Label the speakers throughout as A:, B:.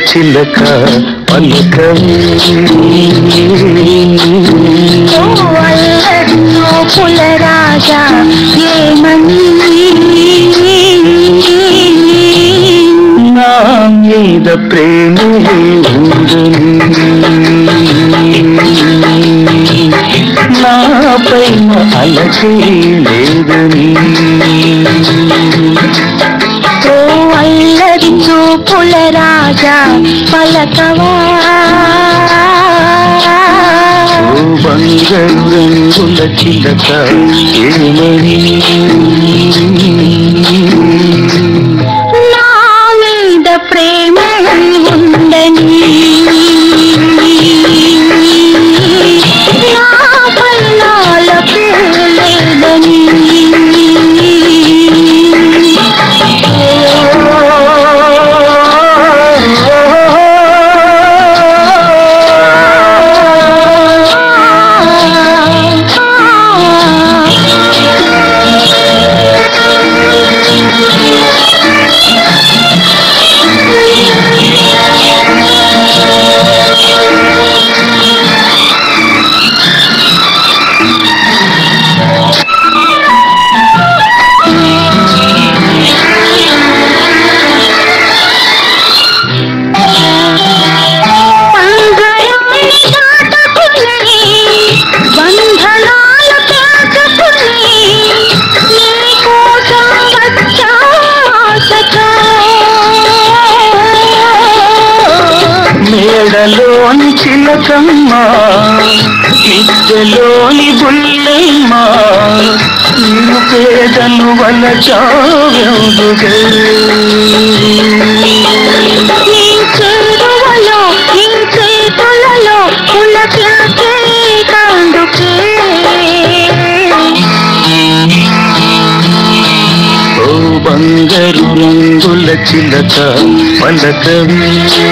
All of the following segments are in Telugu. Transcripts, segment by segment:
A: చిలక పలకవే
B: పుల రాజా ఏమని
A: నా మీద ప్రేమే ఉందని నా పైన అలకే లేదని
B: ఓ అల్లరి చూపుల రాజా పలకవా
A: ఓ బంగారు రంగుల చిలక ఏమని
B: నా మీద ప్రేమ ఉందని నా పల్లాలకు లేదని
A: మేడలోని చిలకమ్మ మిద్దెలోని బుల్లెమ్మ నీరు పేదలు వల చావ్యందుగే
B: నీ చేరువలో నీ చేతులలో పులకించే కందుకే
A: ఓ బంగారు రంగుల చిలక పలకవే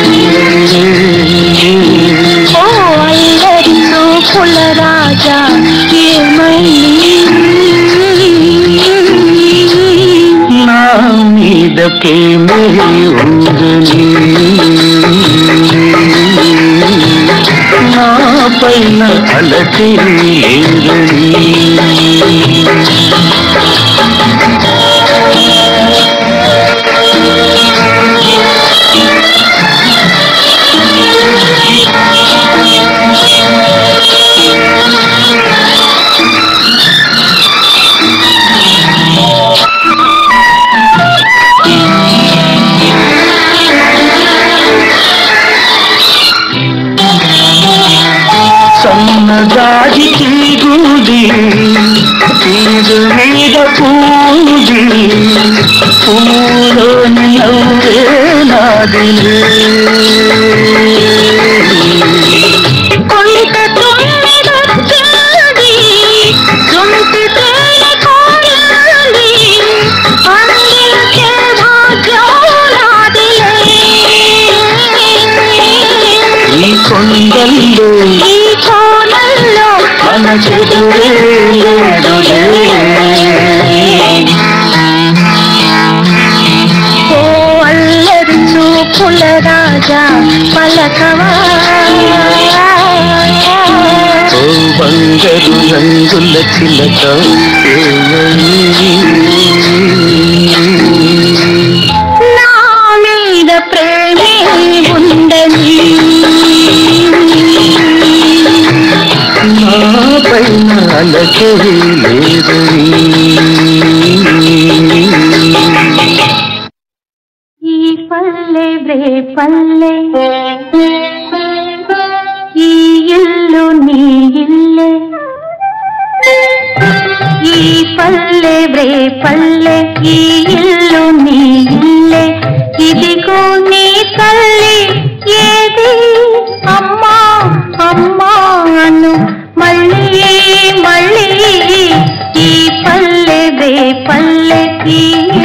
B: ఓ అల్లరి చూపుల రాజా ఏమని
A: నా మీద ప్రేమే ఉందని నా పైన అలకే లేదని సన్నజాజి తీగుది తీరు మీద పూజి పూలోని నవ్వే నాదిలే
B: కొంత తొమ్మిదొచ్చింది తుంటి తేనె కోరింది అందించే భాగ్యం నాదిలే
A: ఈ కొండల్లో
B: ఈ కోణంలో
A: మన చెదురే లేదులే
B: ఓ అల్లరి చూపుల రాజా పలకవా
A: ఓ బంగారు రంగుల చిలక ఏమని
B: నా మీద ప్రేమే ఉందని
A: నా పైన అలకే లేదని
B: ఈ పల్లె బ్రే పల్లె ఈ ఇల్లు నీ ఇల్లే ఈ పల్లె బ్రే పల్లె ఈ ఇల్లు నీ ఇల్లే ఇదిగో నీ తల్లి ఏది అమ్మా అమ్మా అను మళ్ళీ మళ్ళీ ఈ పల్లె బ్రే పల్లె ఈ